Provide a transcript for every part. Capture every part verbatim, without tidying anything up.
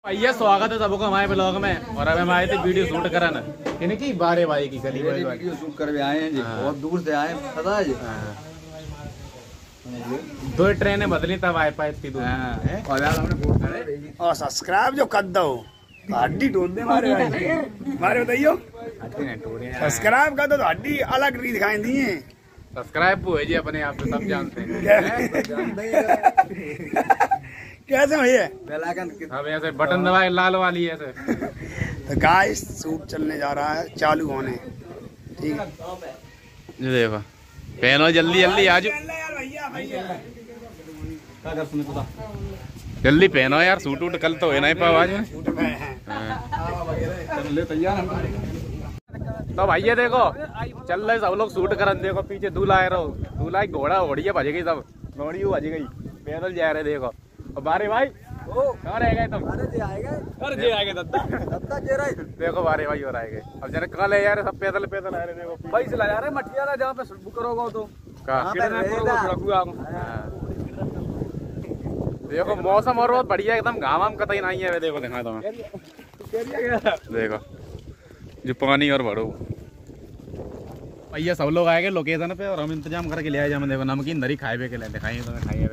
भैया स्वागत है सबको हमारे ब्लॉग में। और अब हम आए थे वीडियो शूट कराना इनकी बारे भाई की गली वीडियो शूट कर आए हैं जी। बहुत दूर से आए हैं पता है जी। दो ट्रेनें बदली तब आए पाए इतनी दूर। और सब्सक्राइब जो कर दो हड्डी ढूंढ दे मारे मारे बताइयो सब्सक्राइब कर दो तो हड्डी अलग री दिखाई दी है। सब्सक्राइब हुए जी अपने आप तो सब जानते हैं। कैसे भैया अब ऐसे बटन दबाए लाल वाली ऐसे। तो गाइस शूट चलने जा रहा है चालू होने। ठीक है ये देखो पहनो जल्दी जल्दी आज जल्दी पहनो यार सूट वूट कल तो है ना पाओ आज में। तो भैया देखो चल रहे सब लोग शूट करन। देखो पीछे दूल्हा आ रहा दूल्हा घोड़ा घोड़िया भज गई सब घोड़ी भज गई पैदल जा रहे देखो। और बारे भाई कहाँ रह गए तुम? अरे जे आएंगे दत्ता दत्ता जे रहे देखो बारे भाई और आएंगे। अब जरा कल है यार सब पैदल पैदल आ रहे देखो। भाई से ला जा रहे मठिया जहाँ पे बुक करोगे तो देखो मौसम और बहुत बढ़िया एकदम घाम वाम कतई नहीं है। देखो दिखा तुम्हें देखो जो पानी और भरो भैया सब लोग आएंगे लोकेशन पे और हम इंतजाम करके ले आए जाए। देखो नमकीन दरी खाए के लिए दिखाइए तुम्हें खाइए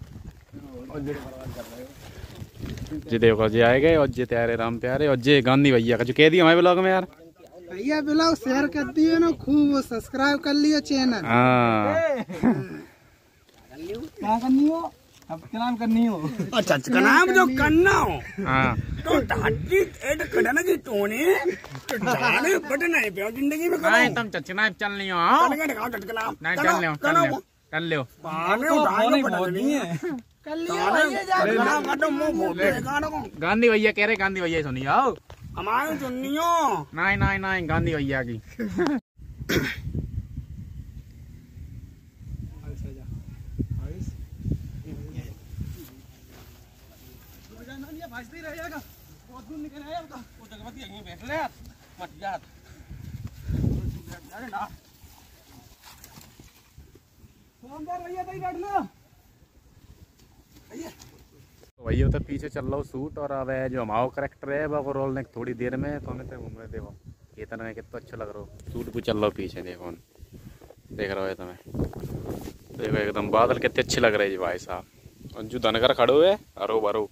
जी। देखो जी आए गए और जे प्यारे राम प्यारे और जे गांधी भैया का जो कह दिया हमारे ब्लॉग में यार। भैया ब्लॉग शेयर कर दियो ना खूब सब्सक्राइब कर लियो चैनल। हाँ क्या करनी हो अब क्या नाम करनी हो? अच्छा का नाम जो करना हो हाँ तो हड्डी एड करना की टोने जाने बटन है पे जिंदगी में करो। नहीं तुम चचना चल नहीं हो चल के दिखाओ चटकना नहीं चल लो चल लो चल लो पाने उठाने बटन नहीं है कर लियो भैया जा काटो मुंह फोड़ गाना को गांधी भैया कह रहे गांधी भैया सुनिए आओ हमारे सुनियो नहीं नहीं नहीं गांधी भैया की। भैया तो पीछे चल रहा हूँ सूट और अब जो हमारा करेक्टर है वो रोल ने थोड़ी देर में तो हमें घूम रहे। देखो केतन में कितना अच्छा लग रहा हो सूट भी चल रहा हो पीछे देखो देख रहा है तुम्हें। देखो एकदम बादल कितने अच्छे लग रहे हैं जी भाई साहब। और जो धनकर खड़े हुए अरो बरो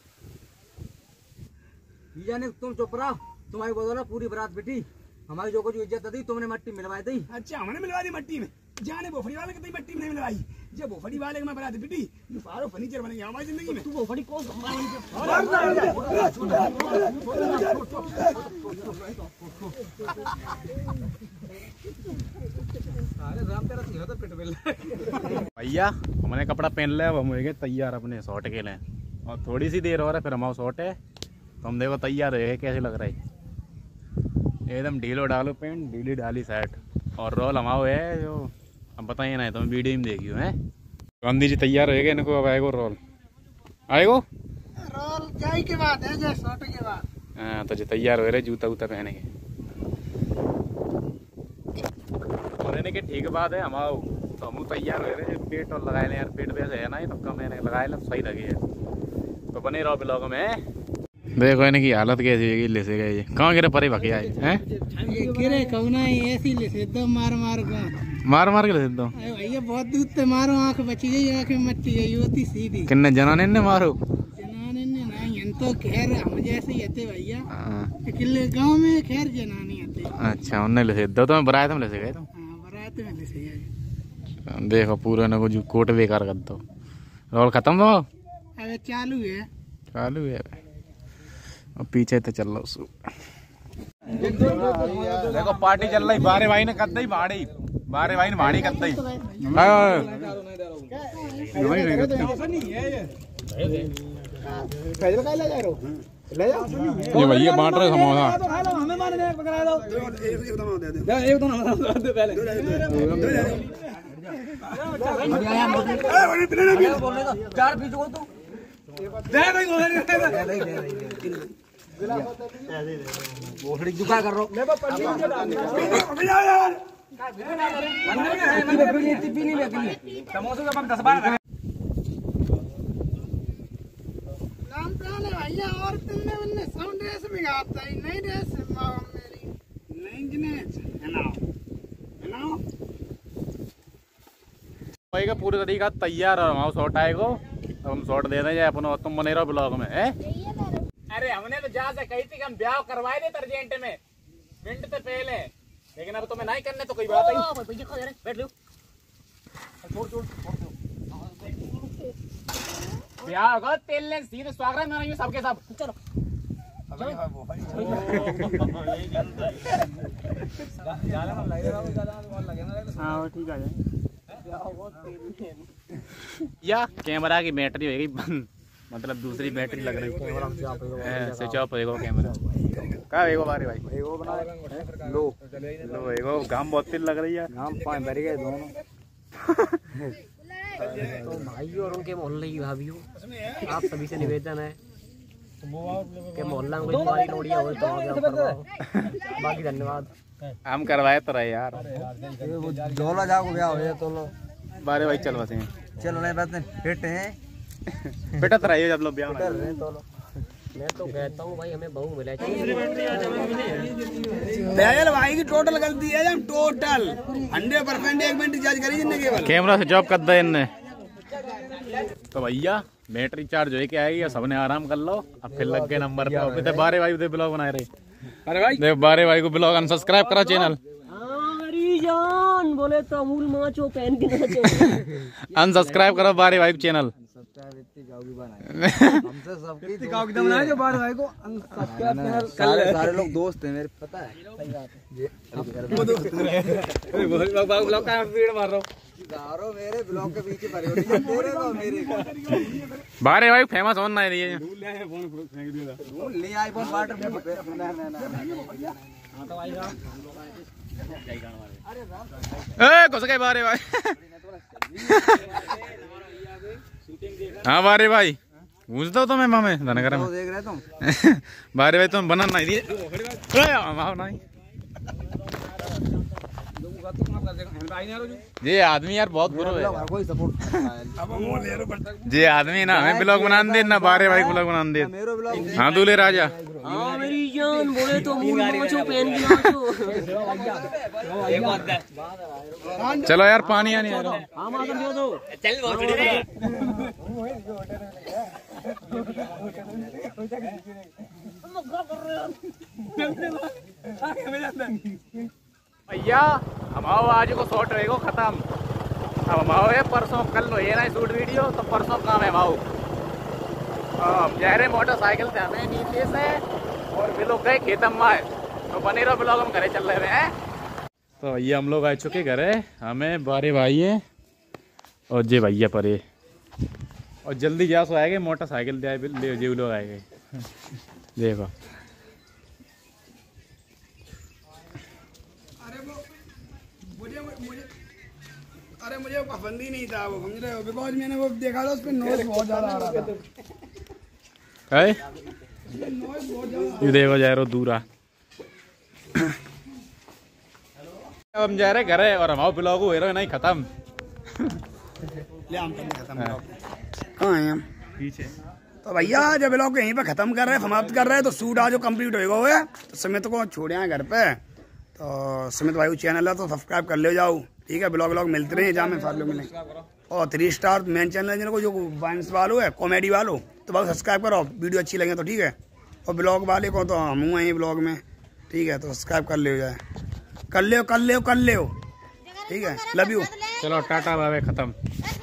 तुम चुप रहो तुम्हारी बोलो पूरी बारात बेटी हमारी जो कुछ इज्जत दी तुमने मट्टी मिलवाई थी। अच्छा हमने मिलवा दी मट्टी में जाने बोफड़ी वाले की मट्टी में नहीं मिलवाई। जब बोफड़ी वाले के मैं बना दी बेटी सारो फर्नीचर बन गया हमारी जिंदगी में। तू बोफड़ी कौन भैया हमने कपड़ा पहन लिया हम हो गए तैयार अपने शॉट के लिए। और थोड़ी सी देर हो रहा है फिर हमारा शॉट है तो हम देखो तैयार है कैसे लग रहा है एकदम ढीलो डालो पेंट ढीली डाली शर्ट और रोल हमारा है जो अब बताइए ना तुम वीडियो में देखियो है। गांधी जी तैयार हो गए इनको अब आएगो रोल आएगो रोल जाई के बाद है जे शॉट के बाद। हाँ तो जो तैयार हो रहे जूता वूता पहने के और इन्हें के ठीक बात है हमारा तो हम तैयार हो रहे पेट और लगाए यार पेट वैसे है ना तो कम मैंने लगाए ला सही लगे है तो बने रहो ब्लॉग में। देखो इनकी हालत कैसी है ले से गए कहाँ गिरे परे भके आए हैं गिरे कौना ऐसी ले से दो मार मार को मार मार के ले दो भैया बहुत दूर से मारो आंख बची गई आंख में मट्टी गई होती सीधी किन्ने जनाने ने मारो जनाने ने नहीं तो खैर हम जैसे ही आते भैया किले गांव में खैर जनाने आते। अच्छा उन्हें ले दो तो बरात में ले से गए तुम? हां बरात में ले से गए। देखो पूरा ना जो कोट बेकार कर दो रोल खत्म हो अबे चालू है चालू है और पीछे तो चल रहा सु देखो पार्टी चल रही बारे भाई ने कद ही भाड़ी बारे भाई ने भाड़ी कद ही ये भैया बांट रहे समोसा हमें मारने पकड़ा दो एक दो पहले चार पीस को तो दे भाई वो खड़ी जुका कर रहा समोसे का हम दस बार नाम प्लान है भैया और तुमने आता ही नहीं रे माँ मेरी नहीं जिनेश है ना है ना भाई का पूरी तरीका तैयार है हमारा शॉट आएगा। अब हम शॉट दे दें अपन तुम बने रहो ब्लॉग में है। अरे हमने तो जहाँ से कही थी कि हम ब्याह करवाए थे अर्जेंट में मिनट से पहले, लेकिन अब तुम्हें नहीं करने तो कोई बात नहीं। बैठ लो ब्याह होगा तेल ने सीधे स्वागत में सबके सब। चलो हाँ ठीक है या कैमरा की बैटरी होगी बंद, मतलब दूसरी बैटरी लग रही है। स्विच ऑफ होएगा कैमरा का एगो बारे भाई एगो बना लो लो एगो गाम बहुत तेज लग रही है। गाम पांच भर गए दोनों तो भाई और उनके मोहल्ले की भाभीओ आप सभी से निवेदन है कि मोहल्ला में कोई पारी लोड़ी हो तो आप करवाओ। बाकी धन्यवाद। हम करवाए तो रहे यार जोला जाओ ब्याह हो तो लो बारे भाई चल बसे चलो नहीं बात नहीं फिट हैं बेटा तो रहिए जब लोग ब्याह कर रहे हैं तो लो। मैं तो कहता हूँ भाई हमें बहू मिला दयाल भाई की टोटल गलती है जब टोटल हंड्रेड परसेंट एक मिनट रिचार्ज करी जिन्हें केवल कैमरा से जॉब कर दे इनने। तो भैया बैटरी चार्ज हो के आएगी, सबने आराम कर लो। अब फिर लग गए नंबर पे। अभी तो बारे भाई ब्लॉग बनाए रहे। अरे भाई देख बारे भाई को ब्लॉग अनसब्सक्राइब करा चैनल जान बोले तो अमूल माचो पहन के नाचो। अनसब्सक्राइब करो बारे भाई चैनल। हमसे सबकी जो बार भाई को सारे सारे लोग दोस्त हैं मेरे, पता है। ब्लॉग का भीड़ मार रहा हूँ सारो मेरे ब्लॉग के पीछे पड़े होते हैं तेरे को मेरे बारे भाई फेमस होना है ये ले आईफोन वाटर पे ना ना ना ए घुस गए बारे भाई। हाँ बारे भाई घुस दो तुम्हें मामे धनगर में देख रहे तुम बारे भाई तुम बना नहीं दिए नहीं ये आदमी यार बहुत बुरा है। कोई सपोर्ट ये आदमी ना हमें ब्लॉग बना दे ना बारे भाई ब्लॉग बना दे। मेरो ब्लॉग हाँ दूल्हे राजा हाँ मेरी जान बोले तो अमूल माचो पहन के नाचो। चलो यार पानी आने आ रहा है। हाँ माता दे दो भैया हमाओ आज को शॉट रहेगा खत्म। अब हमाओ है परसों कल लो ये ना शूट वीडियो तो परसों काम है हमाओ। जा रहे मोटरसाइकिल से हमें नीचे से और भी लोग गए खेतम में तो बने रहो ब्लॉग हम घरे चल रहे हैं। तो भैया हम लोग आ चुके घर है, हमें बारे भाई है और जे भैया परे और जल्दी जा सो आएंगे मोटरसाइकिल दे जे लोग आएंगे। देखो अरे मुझे पसंद ही नहीं था वो, समझ रहे हो, बिकॉज मैंने वो देखा था उस पे नॉइज बहुत ज्यादा आ रहा था। है ये देखो जा रहे दूर आ। अब हम जा रहे घर है और हमारे ब्लॉग हो रहा नहीं खत्म। ले हम खत्म कहाँ हैं हम पीछे। तो भैया जब ब्लॉग यहीं पे खत्म कर रहे हैं समाप्त कर रहे हैं तो शूट आज जो कंप्लीट होएगा हुआ है तो सुमित को छोड़े हैं घर पे। तो सुमित भाई चैनल है तो सब्सक्राइब कर ले जाओ, ठीक है। ब्लॉग ब्लॉग मिलते रहे जहाँ में साथ लोग मिलेंगे। और थ्री स्टार मेन चैनल है जिनको जो वाइन्स वालों है कॉमेडी वालों तो बहुत सब्सक्राइब करो, वीडियो अच्छी लगे तो ठीक है। और ब्लॉग वाले को तो हम हूँ यहीं ब्लॉग में, ठीक है। तो सब्सक्राइब कर ले जाए कर ले कर ले कर ले ठीक है। Love you. चलो टाटा बाय बाय खत्म।